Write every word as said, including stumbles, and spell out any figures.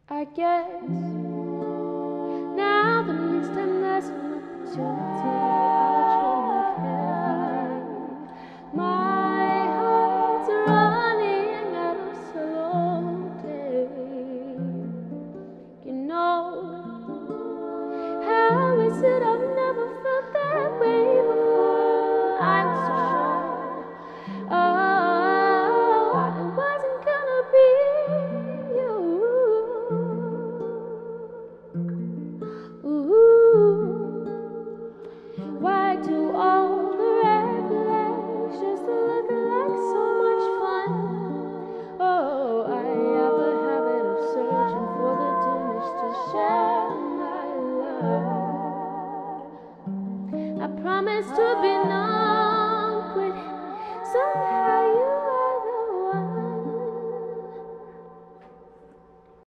I guess now the next time there's an opportunity, I'll try carefully. My heart's running out of self-tape. You know, how is it I'm